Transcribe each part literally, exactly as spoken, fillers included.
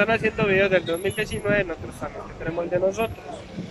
están haciendo videos del dos mil diecinueve, nosotros también tenemos el de nosotros.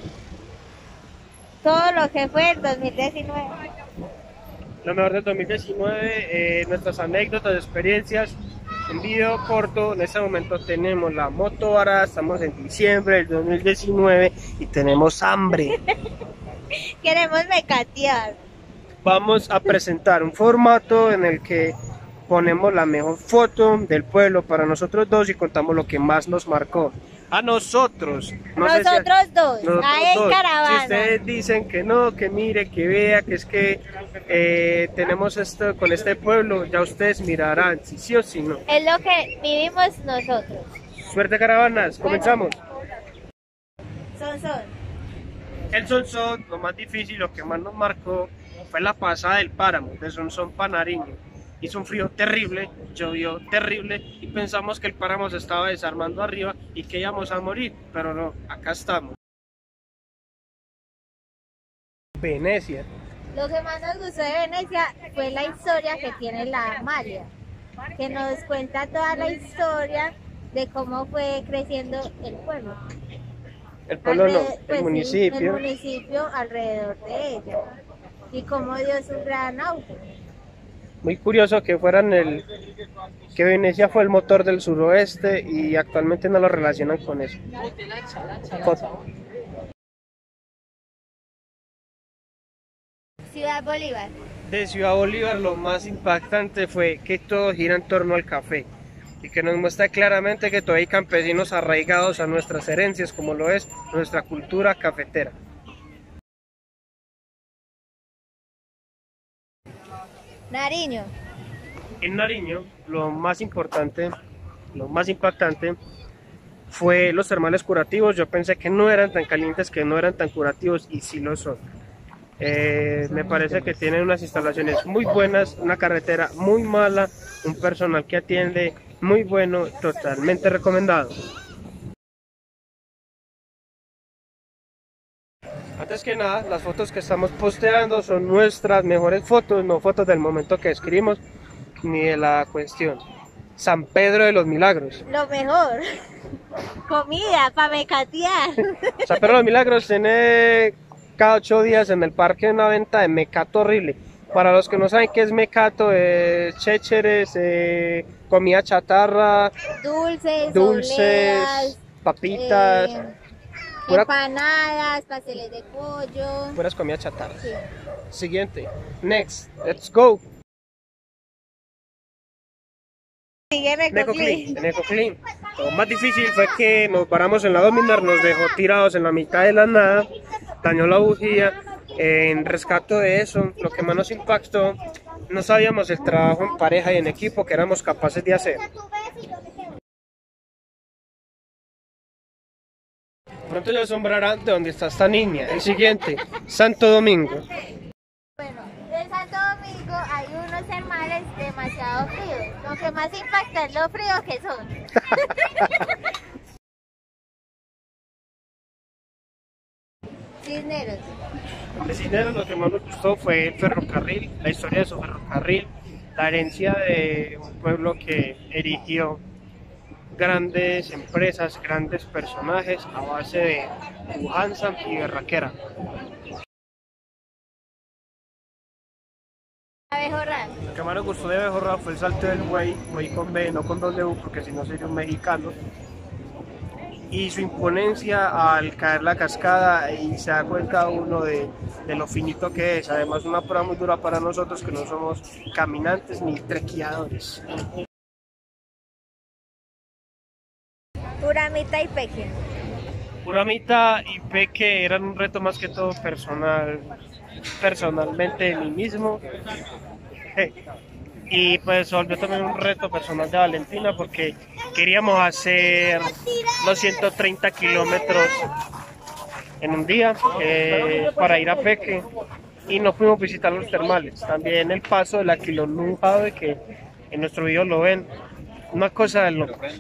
Todo lo que fue el dos mil diecinueve. Lo mejor del dos mil diecinueve, eh, nuestras anécdotas, experiencias, un video corto. En este momento tenemos la moto varada, estamos en diciembre del dos mil diecinueve y tenemos hambre. Queremos mecatear. Vamos a presentar un formato en el que ponemos la mejor foto del pueblo para nosotros dos y contamos lo que más nos marcó. A nosotros. No sé nosotros si a, dos, nosotros ahí en dos. caravana. Si ustedes dicen que no, que mire, que vea, que es que eh, tenemos esto con este pueblo, ya ustedes mirarán si sí o si no. Es lo que vivimos nosotros. Suerte caravanas, comenzamos. Son, son. El Sonsón, lo más difícil, lo que más nos marcó fue la pasada del páramo, de Sonsón para Nariño. Hizo un frío terrible, llovió terrible y pensamos que el páramo se estaba desarmando arriba y que íbamos a morir, pero no, acá estamos. Venecia. Lo que más nos gustó de Venecia fue la historia que tiene la Amalia, que nos cuenta toda la historia de cómo fue creciendo el pueblo. El pueblo no, Alred- el pues sí, municipio. el municipio alrededor de ella y cómo dio su gran auge. Muy curioso que fueran el que Venecia fue el motor del suroeste y actualmente no lo relacionan con eso. Foto. Ciudad Bolívar. De Ciudad Bolívar lo más impactante fue que todo gira en torno al café y que nos muestra claramente que todavía hay campesinos arraigados a nuestras herencias como lo es nuestra cultura cafetera. Nariño. En Nariño lo más importante, lo más impactante fue los termales curativos. Yo pensé que no eran tan calientes, que no eran tan curativos y sí lo son. Eh, me parece que tienen unas instalaciones muy buenas, una carretera muy mala, un personal que atiende muy bueno, totalmente recomendado. Antes que nada, las fotos que estamos posteando son nuestras mejores fotos, no fotos del momento que escribimos ni de la cuestión. San Pedro de los Milagros. Lo mejor. Comida para mecatear. San Pedro de los Milagros tiene cada ocho días en el parque una venta de mecato horrible. Para los que no saben qué es mecato, es chécheres, eh, comida chatarra, Dulces, dulces, obleas, papitas, eh, pura- empanadas, pasteles de pollo. puras comidas chatarras. Sí. Siguiente, next, let's go. Sigue Necoclí, en Necoclí. Lo más difícil fue que nos paramos en la Dominar, nos dejó tirados en la mitad de la nada, dañó la bujía. En rescate de eso, lo que más nos impactó, no sabíamos el trabajo en pareja y en equipo que éramos capaces de hacer. Pronto ya asombrarán de dónde está esta niña. El siguiente, Santo Domingo. Bueno, en Santo Domingo hay unos termales demasiado fríos. Lo que más impacta es lo fríos que son. Cisneros. De Cisneros lo que más nos gustó fue el ferrocarril, la historia de su ferrocarril, la herencia de un pueblo que erigió grandes empresas, grandes personajes a base de pujanza y berraquera. Abejorral. Lo que más nos gustó de Abejorra fue el salto del buey, buey con B, no con W, porque si no sería un mexicano. Y su imponencia al caer la cascada y se da cuenta uno de, de lo finito que es. Además una prueba muy dura para nosotros que no somos caminantes ni trequiadores. Uramita y Peque. Uramita y Peque eran un reto más que todo personal, personalmente de mí mismo. Y pues se volvió también un reto personal de Valentina porque queríamos hacer los ciento treinta kilómetros en un día eh, para ir a Peque y no pudimos visitar los termales. También el paso del Aquilón Nujave, que en nuestro video lo ven, una cosa de locos.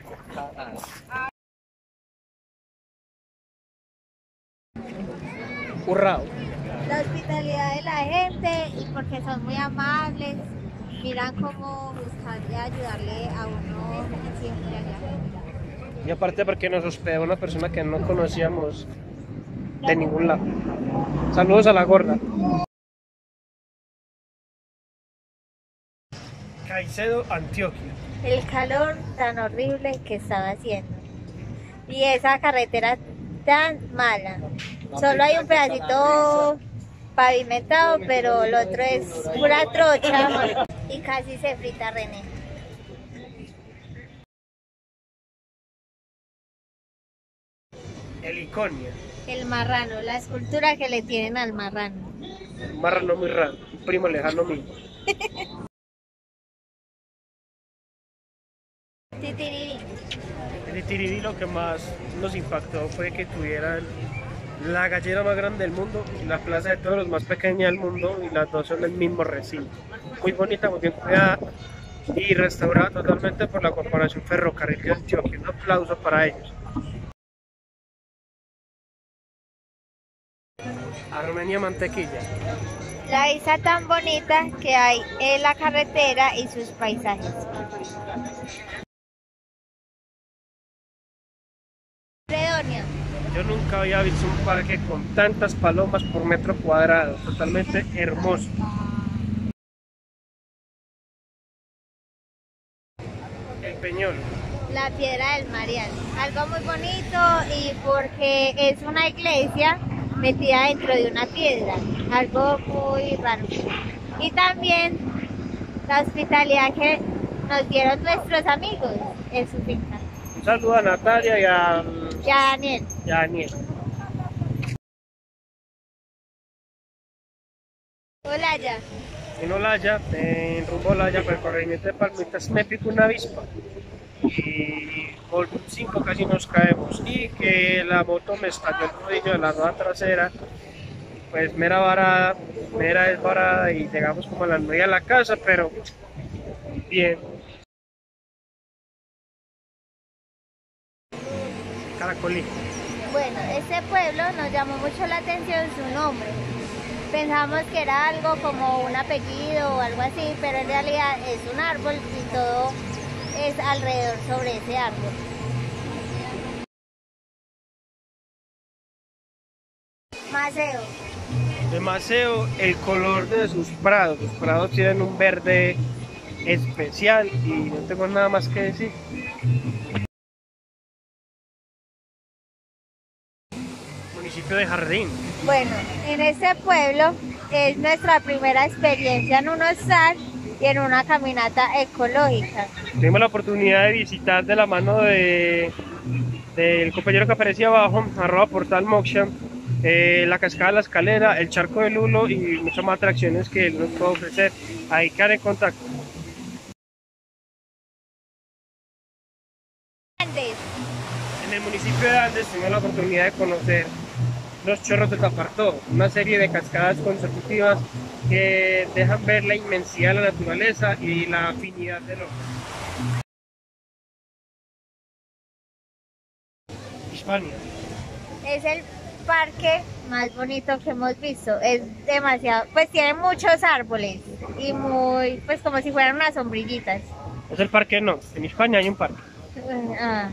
Urrao. La hospitalidad de la gente y porque son muy amables. Miran cómo buscar de ayudarle a uno siempre allá. Y aparte porque nos hospedó una persona que no conocíamos de ningún lado. Saludos a la gorda. Caicedo, Antioquia. El calor tan horrible que estaba haciendo. Y esa carretera tan mala. Solo hay un pedacito pavimentado, pero el otro es pura trocha y casi se frita René. Heliconia. El marrano, la escultura que le tienen al marrano. Un marrano muy raro, un primo lejano mío. Titirirí. El Tirirí lo que más nos impactó fue que tuvieran la gallera más grande del mundo y la plaza de toros más pequeña del mundo, y las dos son del mismo recinto. Muy bonita, muy bien cuidada y restaurada totalmente por la Corporación Ferrocarril de Antioquia. Un aplauso para ellos. Armenia, Mantequilla. La isla tan bonita que hay en la carretera y sus paisajes. Fredonia. Yo nunca había visto un parque con tantas palomas por metro cuadrado, totalmente hermoso. El Peñol. La Piedra del Marial. Algo muy bonito y porque es una iglesia metida dentro de una piedra. Algo muy raro. Y también la hospitalidad que nos dieron nuestros amigos en su finca. Un saludo a Natalia y a, Y a Daniel. y a Daniel. Olaya. En Olaya, en rumbo a Olaya, por el corregimiento de Palmitas, me picó una avispa. Y por cinco casi nos caemos. Y que la moto me estalló el rodillo de la rueda trasera. Pues mera varada, mera desbarada, y llegamos como a las nueve a la casa, pero bien. Caracolí. Bueno, este pueblo nos llamó mucho la atención su nombre. Pensamos que era algo como un apellido o algo así, pero en realidad es un árbol y todo es alrededor sobre ese árbol. Maceo. De Maceo, el color de sus prados. Los prados tienen un verde especial y no tengo nada más que decir. Municipio de Jardín. Bueno, en este pueblo es nuestra primera experiencia en un hostal y en una caminata ecológica. Tuvimos la oportunidad de visitar de la mano de del compañero que aparecía abajo, arroba portal Moksha, eh, la cascada de la escalera, el charco de Lulo y muchas más atracciones que él nos puede ofrecer. Ahí quedan en contacto. Andes. En el municipio de Andes tuvimos la oportunidad de conocer los chorros de Tapartó, una serie de cascadas consecutivas que dejan ver la inmensidad de la naturaleza y la afinidad del hombre. Hispania. Es el parque más bonito que hemos visto. Es demasiado, pues tiene muchos árboles y muy, pues como si fueran unas sombrillitas. Es el parque, no, en España hay un parque. Ah.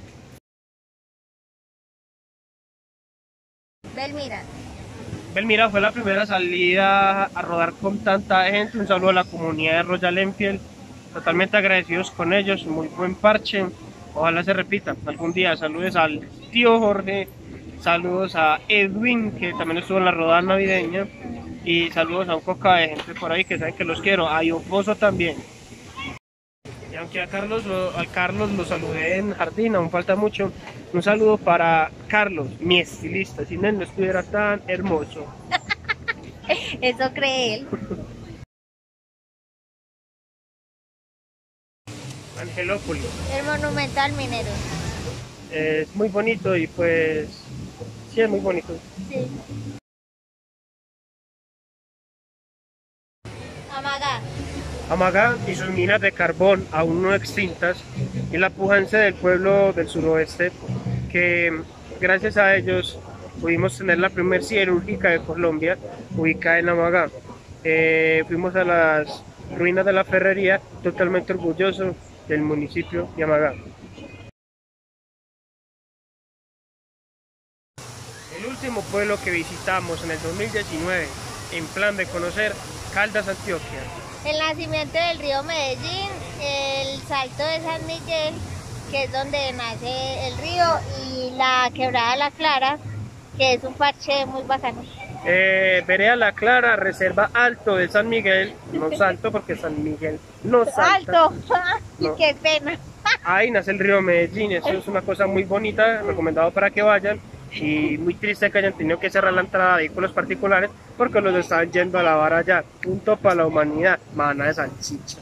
Belmira. Belmira fue la primera salida a rodar con tanta gente. Un saludo a la comunidad de Royal Enfield, totalmente agradecidos con ellos, muy buen parche, ojalá se repita algún día. Saludos al tío Jorge, saludos a Edwin, que también estuvo en la rodada navideña, y saludos a un coca de gente por ahí que saben que los quiero, a Ioposo también. Y aunque a Carlos, lo, a Carlos lo saludé en Jardín, aún falta mucho, un saludo para Carlos, mi estilista, sin él no estuviera tan hermoso. Eso cree él. Angelópolis. El Monumental Minero. Es muy bonito y pues sí, es muy bonito. Sí. Amagá. Amagá y sus minas de carbón aún no extintas, y la pujanza del pueblo del suroeste, que gracias a ellos pudimos tener la primera siderúrgica de Colombia ubicada en Amagá. Eh, fuimos a las ruinas de la ferrería, totalmente orgulloso del municipio de Amagá. pueblo que visitamos en el dos mil diecinueve en plan de conocer Caldas, Antioquia. El nacimiento del río Medellín, el salto de San Miguel, que es donde nace el río, y la quebrada La Clara, que es un parche muy bacano. Eh, Vereda La Clara, reserva alto de San Miguel, no salto porque San Miguel no salta. ¡Alto! No. ¡Qué pena! Ahí nace el río Medellín, eso es una cosa muy bonita, recomendado para que vayan, y muy triste que hayan tenido que cerrar la entrada a vehículos particulares porque los estaban yendo a lavar allá. Punto para la humanidad, mana de salchicha.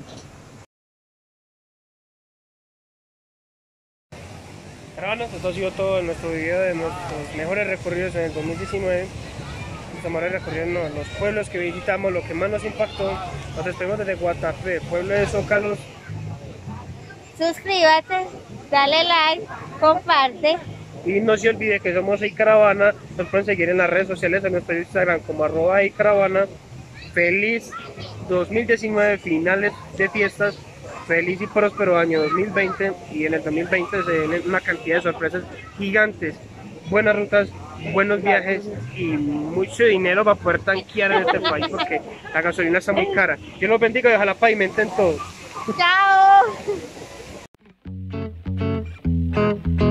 Hermanos, esto ha sido todo en nuestro video de nuestros mejores recorridos en el dos mil diecinueve. Nuestros mejores recorridos, no, los pueblos que visitamos, lo que más nos impactó. Nos despedimos desde Guatapé, pueblo de Zócalos. Suscríbete, dale like, comparte. Y no se olvide que somos iCaravana, nos pueden seguir en las redes sociales, en nuestro Instagram como arroba iCaravana. Feliz dos mil diecinueve, finales de fiestas, feliz y próspero año dos mil veinte, y en el dos mil veinte se den una cantidad de sorpresas gigantes, buenas rutas, buenos viajes y mucho dinero para poder tanquear en este país porque la gasolina está muy cara. Dios los bendiga y ojalá pavimenten todos. ¡Chao!